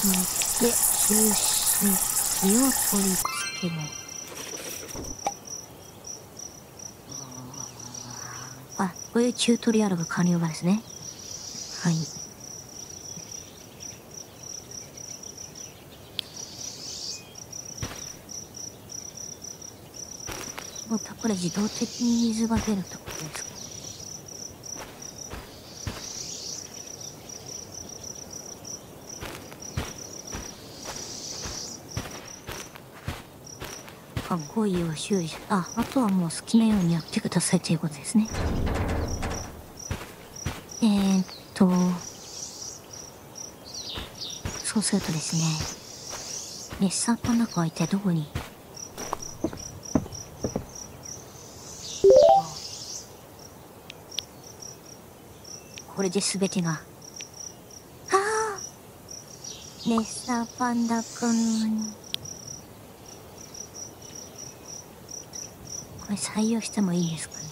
で吸収器を取り付ける。あ、こういうチュートリアルが完了がですね。はい。またこれ自動的に水が出るってことですか。語彙を修理、あとはもう好きなようにやってくださいということですね。そうするとですね、レッサーパンダカは一体どこに。これで全てが。ああ、レッサーパンダくん。これ採用してもいいですかね。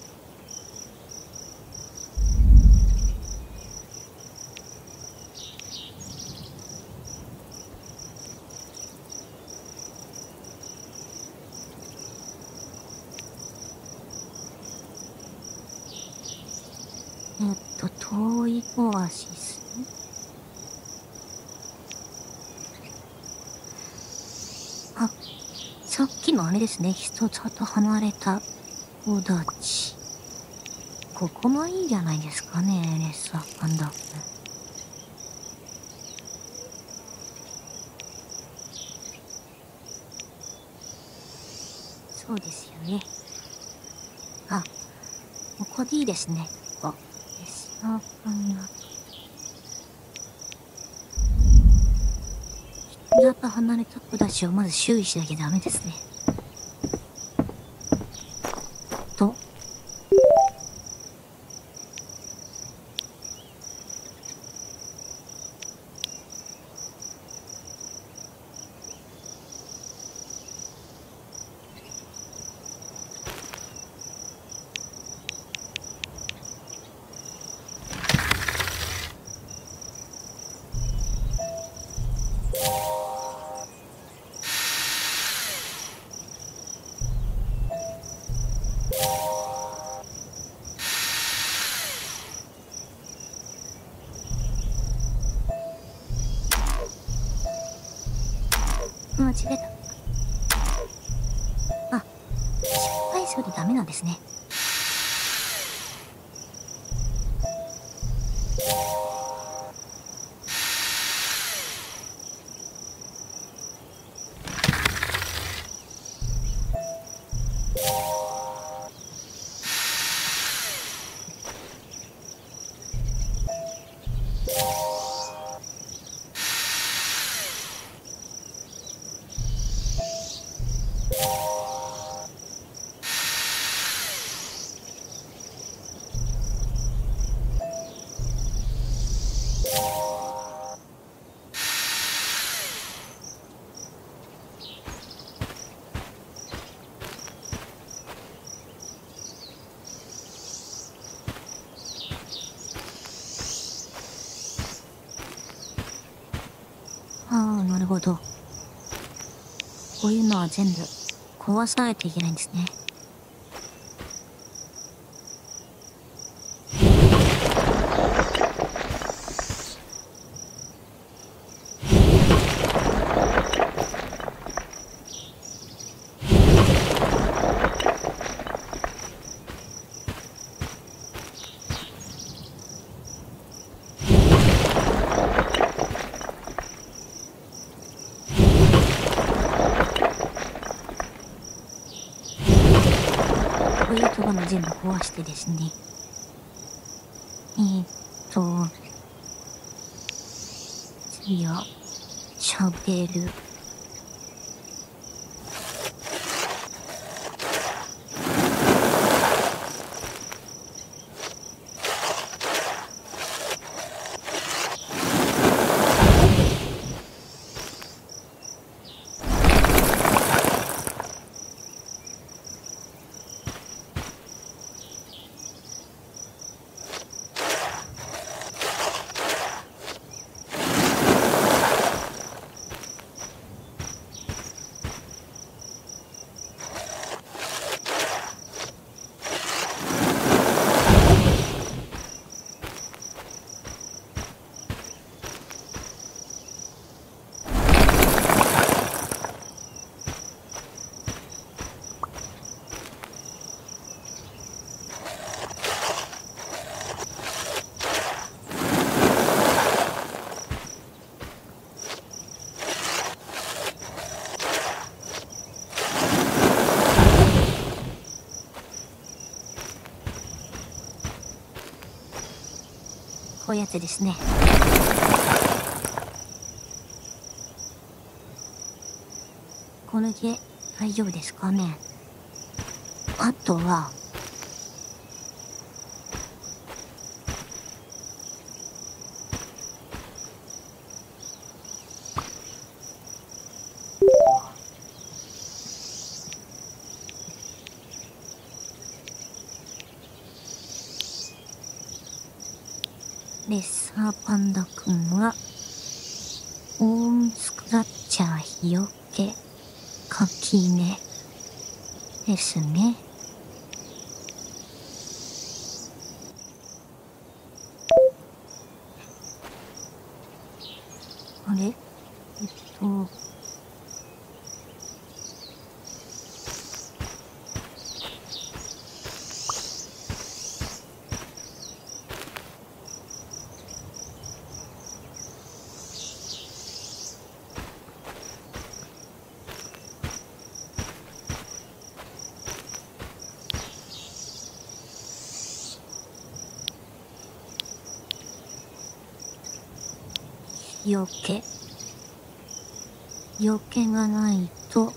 遠いオアシス。あ、さっきのあれですね。一つと離れたおだち。ここもいいじゃないですかね、レッサーパンダ。そうですよね。あ、ここでいいですね。ここ。レッサーパンダ。人里離れた子たちをまず注意しなきゃダメですね。と。間違えた。あ、失敗するとダメなんですね。ああ、なるほど。こういうのは全部壊さないといけないんですね。こういうところも全部壊してですね。次はシャベル。 ういうやつですね。これで大丈夫ですかね。あとはレッサーパンダくんはオーンスクラッチャー日よけ垣根ですね。あれよけがないと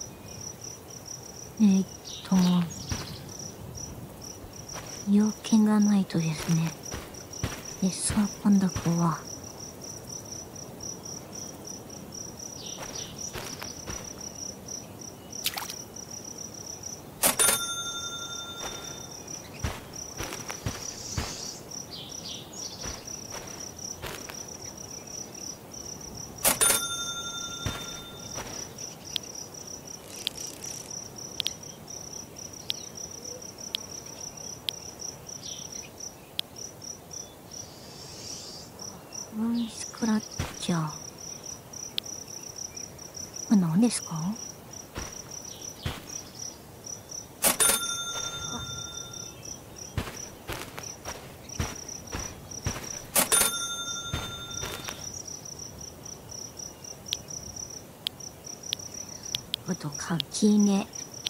よけがないとですね、レッサーパンダくんはスクラッチャー。これ何ですか？あと垣根。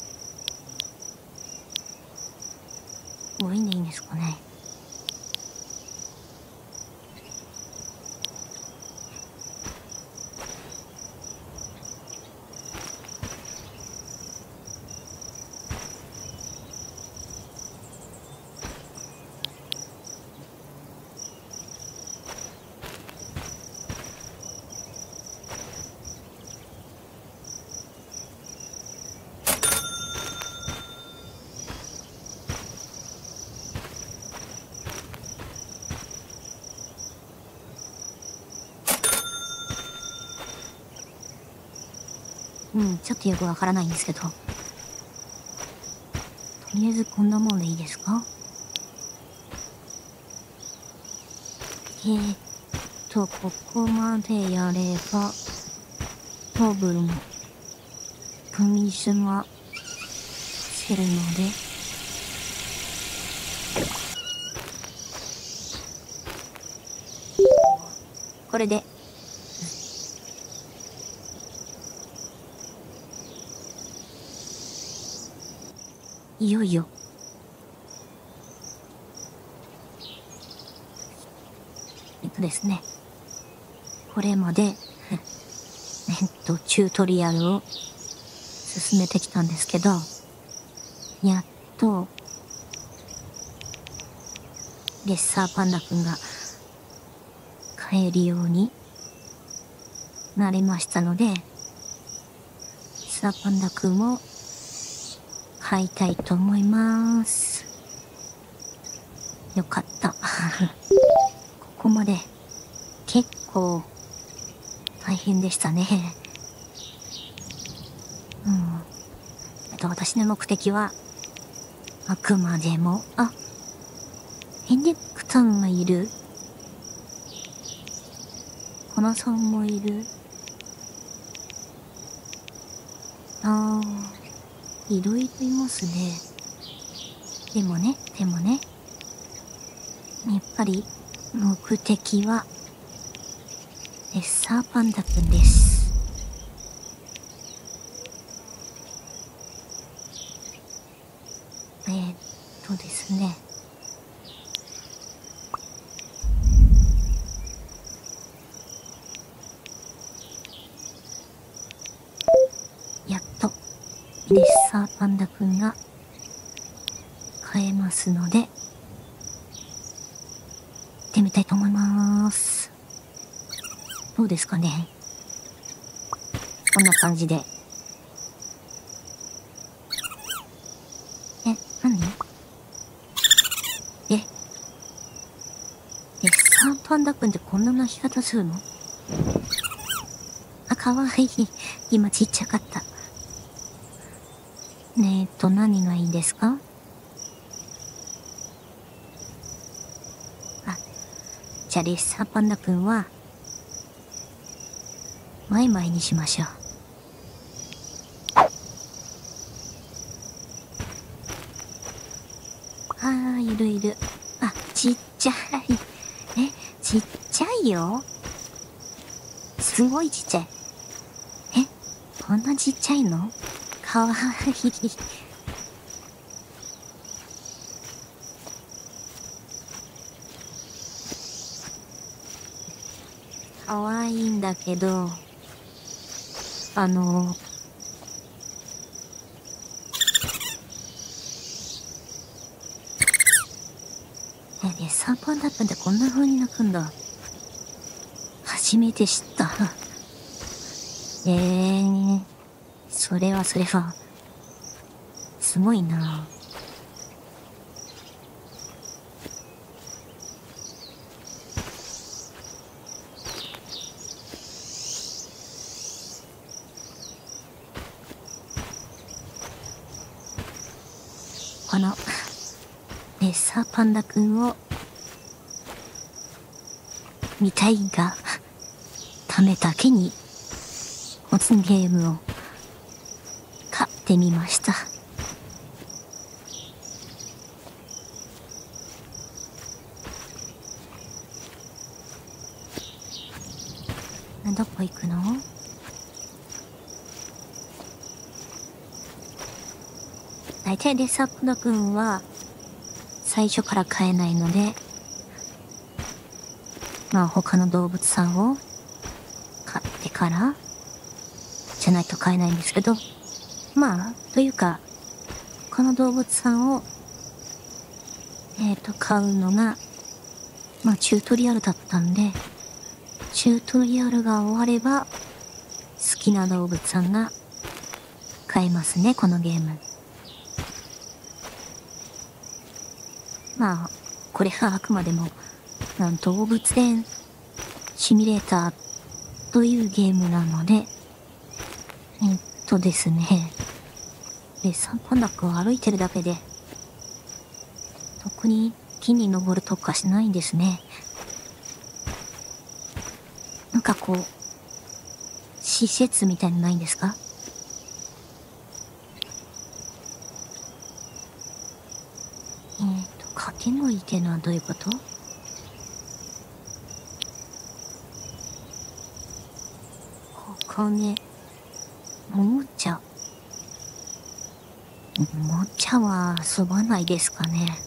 もういいんでいいんですかね。ちょっとよくわからないんですけど、とりあえずこんなもんでいいですか？ここまでやれば多分組み済ませるので、これでいよいよですね、これまでチュートリアルを進めてきたんですけど、やっとレッサーパンダくんが飼えるようになりましたので、レッサーパンダくんを飼いたいと思います。よかったここまで結構大変でしたね。私の目的はあくまでも、フェニックさんがいる、コナさんもいる、いろいろいますね。でもね、やっぱり目的はレッサーパンダくんです。ですね、 レッサーパンダくんが買えますので、行ってみたいと思います。どうですかね。こんな感じで。何？レッサーパンダくんってこんな鳴き方するの？あ、かわいい。今ちっちゃかった。何がいいですか？あ、じゃあレッサーパンダくんは、マイマイにしましょう。いるいる。あ、ちっちゃい。ちっちゃいよ。すごいちっちゃい。こんなちっちゃいの？かわいい。かわいいんだけど、レッサーパンダくんってこんな風に鳴くんだ。初めて知った。それは、すごいな。この、レッサーパンダくんを、見たいが、ためだけに、オツゲームを、買ってみました。どこ行くの？大体レッサーパンダくんは、最初から飼えないので、他の動物さんを飼ってから、じゃないと飼えないんですけど、というか、他の動物さんを、飼うのが、チュートリアルだったんで、チュートリアルが終われば、好きな動物さんが飼えますね、このゲーム。これはあくまでも、動物園シミュレーターというゲームなので、ですね、レッサーパンダくんは歩いてるだけで、特に木に登るとかしないんですね。なんかこう、施設みたいにないんですか？掛け声っていうのはどういうこと？ここね、おもちゃ。おもちゃは遊ばないですかね。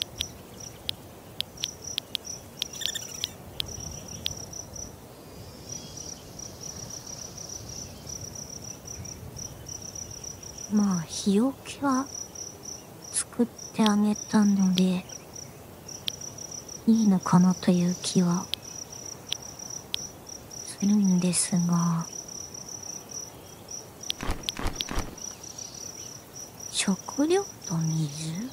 日よけは作ってあげたので、いいのかなという気はするんですが、食料と水？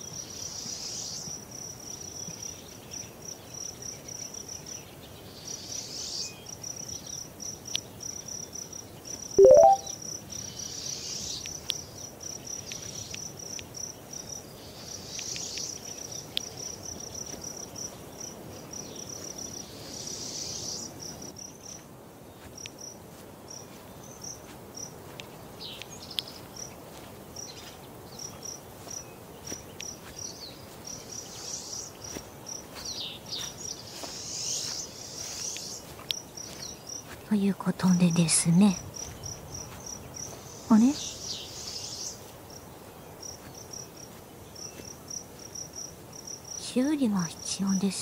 ということでですね。あれ？修理が必要です。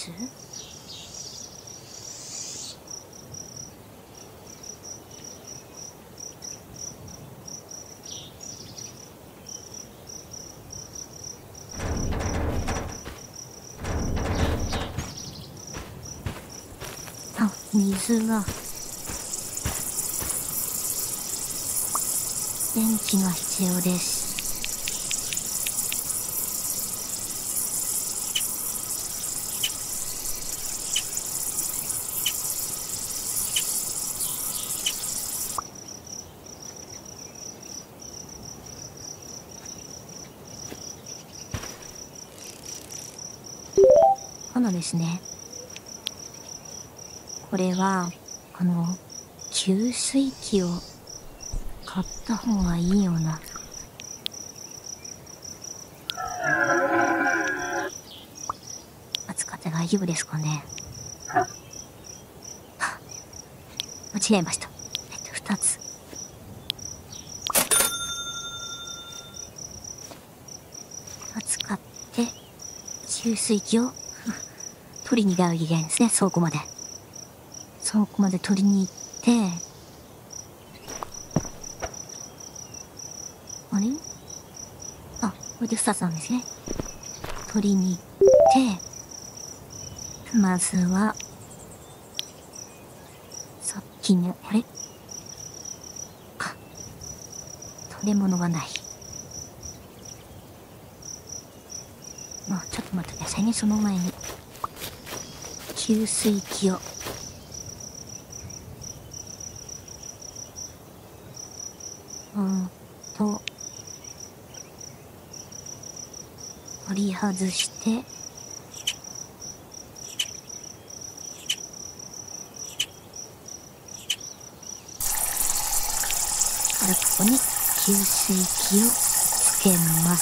水が電気が必要です。ですね。これは給水器を買った方がいいような。扱って大丈夫ですかね。間違えました。2つ。使って給水器を取りに行かなきゃいけないんですね。倉庫まで取りに行って、あれ、これで2つなんですね。取りに行って、まずはさっきのあれ食べ物がない。ちょっと待ってくださいね。その前に給水器を取り外してからここに給水器をつけます。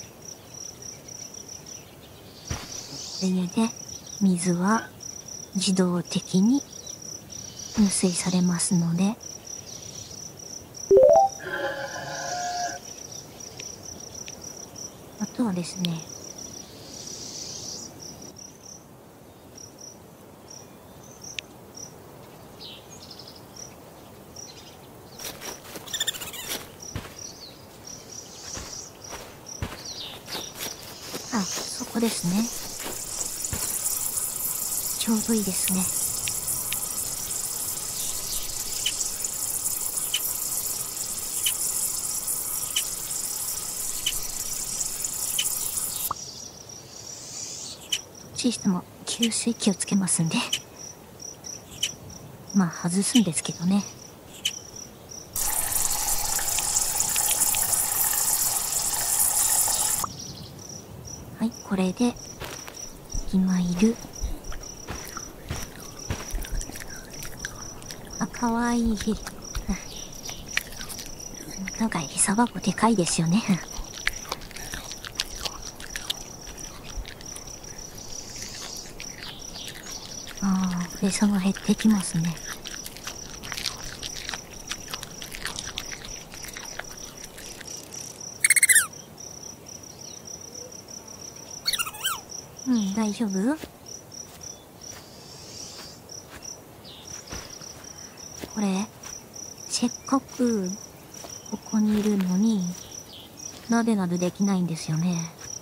これで水は自動的に入水されますので、あとはですね、そこですね。ちょうどいいですね。どっちにしても給水器をつけますんで、外すんですけどね。はい、これで今いるかわいい。なんか餌箱でかいですよね。餌が減ってきますね。大丈夫？これ、せっかくここにいるのに、なでなどできないんですよね。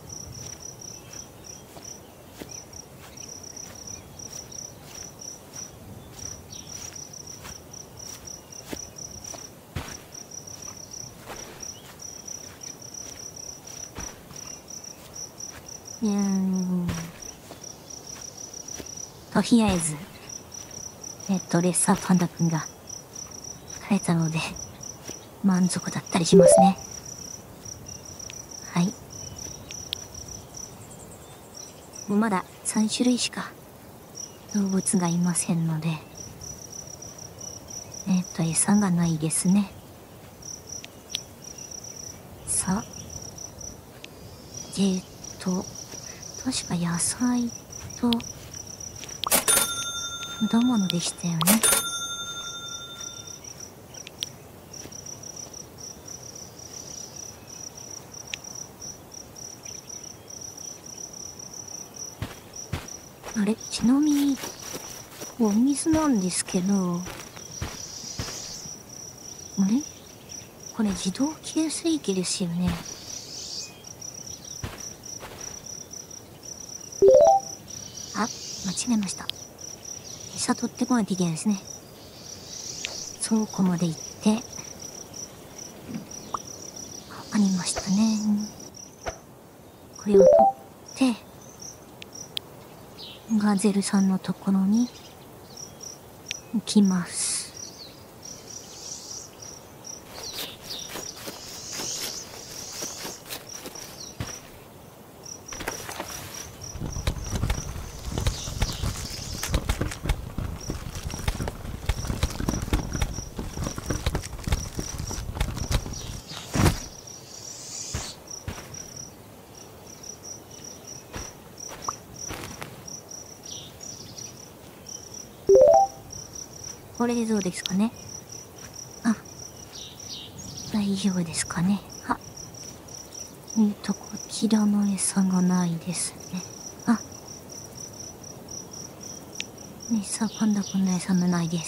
とりあえず、レッサーパンダくんが飼えたので満足だったりしますね。はい。まだ3種類しか動物がいませんので、餌がないですね。さあ、確か野菜と果物でしたよね。あれ、ちなみにお水なんですけど、あれ、これ自動給水器ですよね。間違えました。 餌取ってこないといけないですね。倉庫まで行って、ありましたね。これを取って、ガゼルさんのところに行きます。これでどうですかね。あ、大丈夫ですかね。あ、こちらの餌がないですね。あ、餌パンダくんの餌もないです。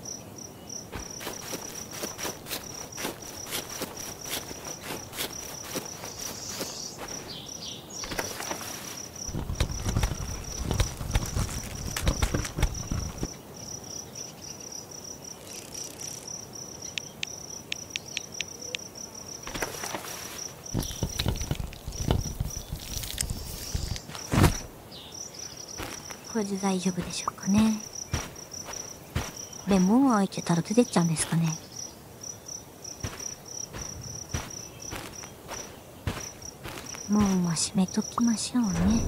これで大丈夫でしょうかね。これ門開いてたら出てっちゃうんですかね。門は閉めときましょうね。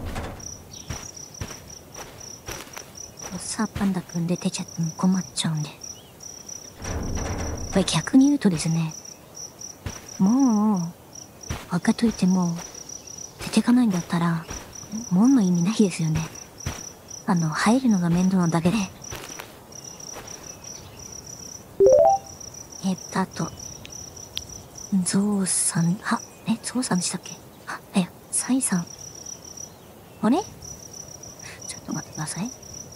さあパンダくん出てちゃっても困っちゃうんで。これ逆に言うとですね、もう開けといても出てかないんだったら門の意味ないですよね。入るのが面倒なだけで。あと、ゾウさん、ゾウさんでしたっけ？サイさん。あれ？ちょっと待ってください。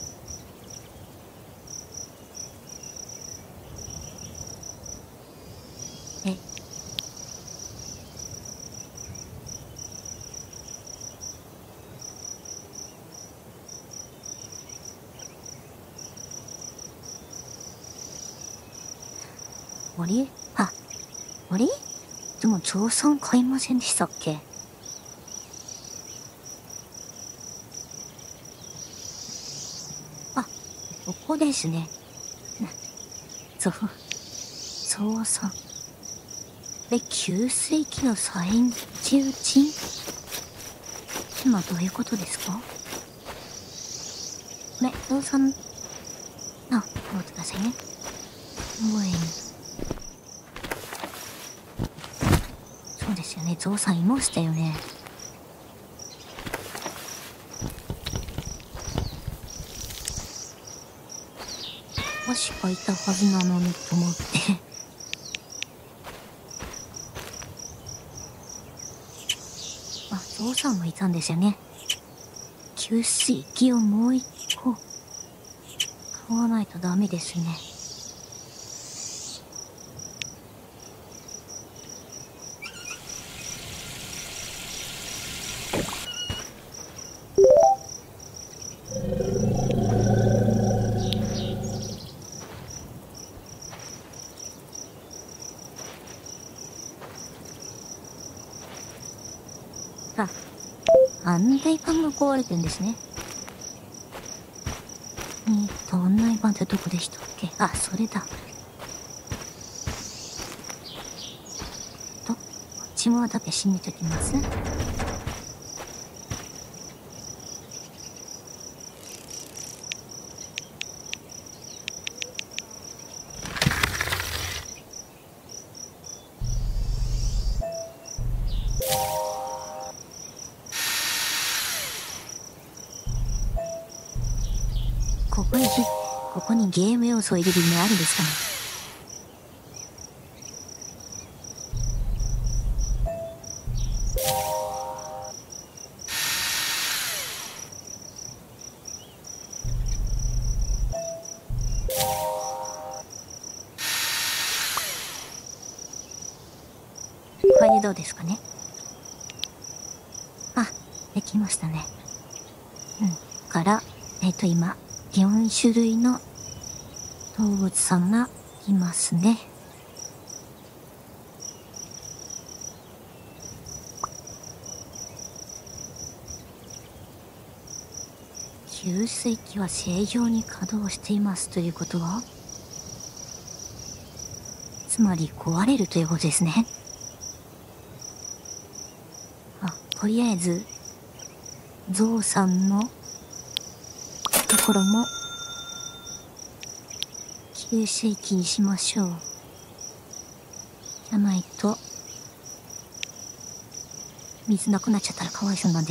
あれ？あれ？でもゾウさん買いませんでしたっけ？ここですね。ゾウさん。給水器の再充賃？今どういうことですか？ゾウさん、待ってくださいね。そうですよね、ゾウさんいましたよね。確かいたはずなのにと思って。ゾウさんもいたんですよね。給水器をもう一個買わないとダメですね。案内板が壊れてるんですね。案内板ってどこでしたっけ？それだ。こっち側だけ閉めときます。ここにゲーム要素を入れる意味あるんですかね。これでどうですかね。できましたね。から、今、 4種類の動物さんがいますね。給水器は正常に稼働していますということは、つまり壊れるということですね。とりあえずゾウさんのところも給水器にしましょう。じゃないと水なくなっちゃったらかわいそうなんで。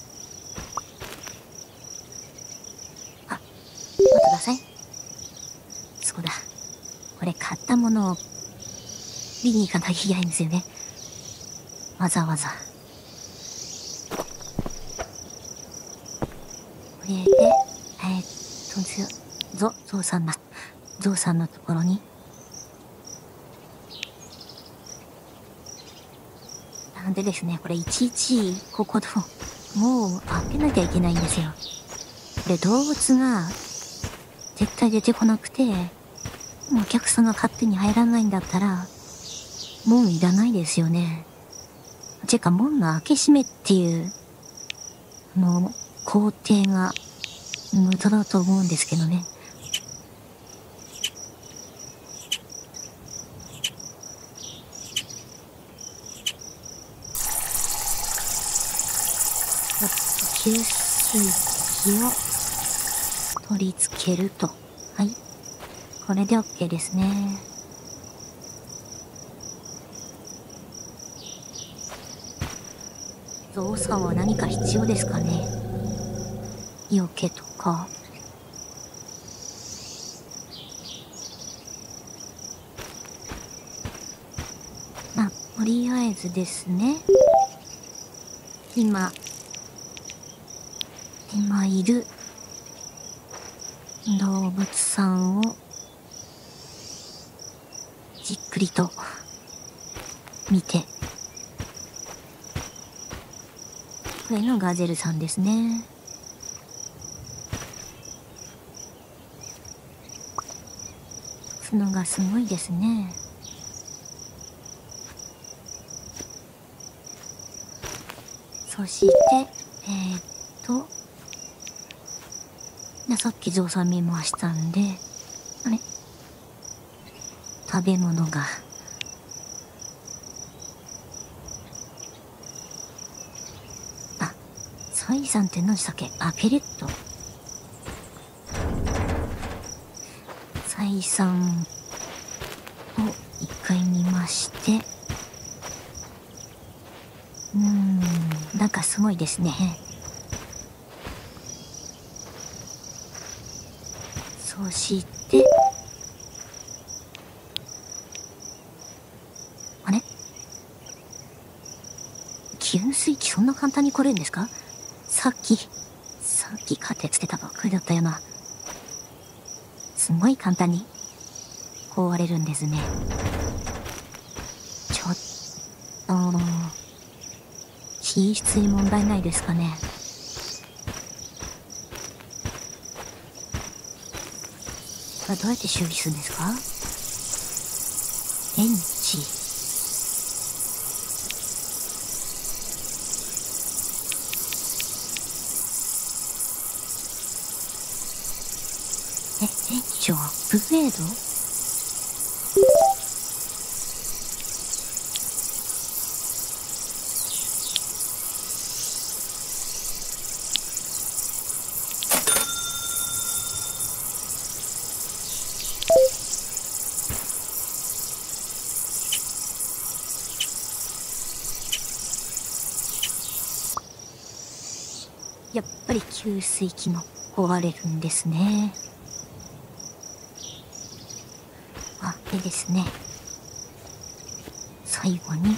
待ってください。そうだ、これ買ったものを見に行かなきゃいけないんですよね。わざわざこれでゾウさんのところになんでですね、これいちいちここのもう開けなきゃいけないんですよ。これ動物が絶対出てこなくて、お客さんが勝手に入らないんだったら門いらないですよね。てか門の開け閉めっていう工程が無駄だと思うんですけどね。給水器を取り付けると。はい。これで OK ですね。ゾウさんは何か必要ですかね。よけとか。とりあえずですね。今いる動物さんをじっくりと見て、これのガゼルさんですね。角がすごいですね。そしてさっきゾウさん見ましたんで、あれ、食べ物がサイさんって何でしたっけ。ペレット。サイさんを一回見まして、なんかすごいですね。そしてあれ、給水器そんな簡単に来れるんですか。さっき勝てつけたばっかりだったよな。すごい簡単に壊れるんですね。ちょっと品質に問題ないですかね。これどうやって修理するんですか。エンチ。エンチをアップグレード。やっぱり給水器も壊れるんですね。でですね、最後に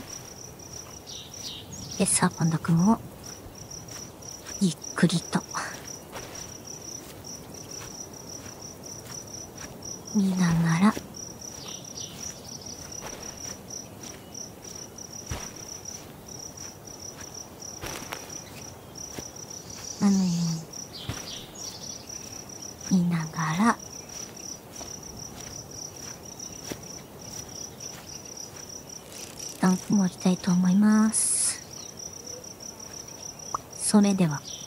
サーパンダ君をゆっくりと見ながら見な旦曇りたいと思います。それでは。